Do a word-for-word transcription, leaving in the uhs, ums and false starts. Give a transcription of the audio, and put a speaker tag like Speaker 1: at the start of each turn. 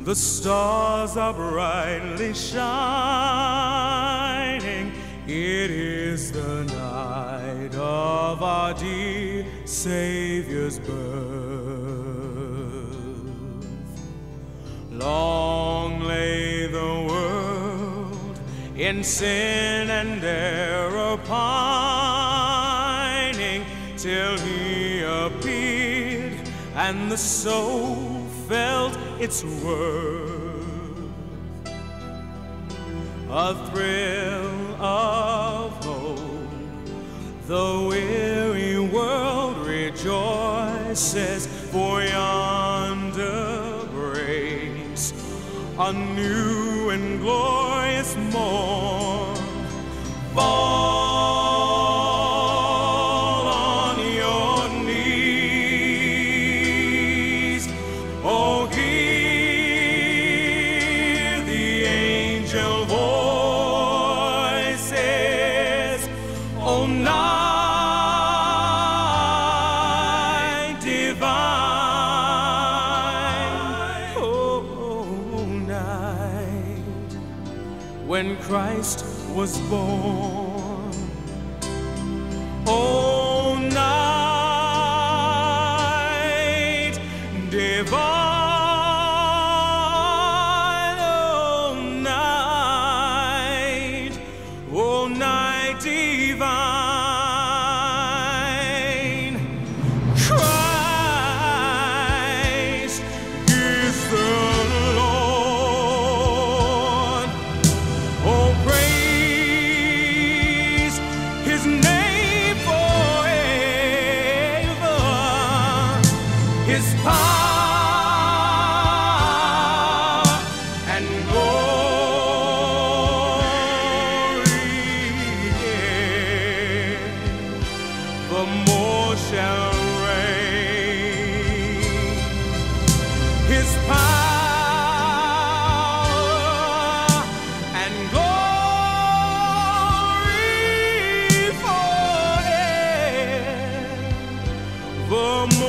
Speaker 1: The stars are brightly shining. It is the night of our dear Savior's birth. Long lay the world in sin and error pining, till he appeared and the soul felt its worth. A thrill of hope, the weary world rejoices, for yonder breaks a new and glorious morn. Fall on your knees, oh, hear the angel voices, oh, night divine, oh, night when Christ was born, oh, night divine, oh, night, oh, night divine. Christ is the Lord. Oh, praise his name forever. His power and glory, the more shall reign. His power and glory forever.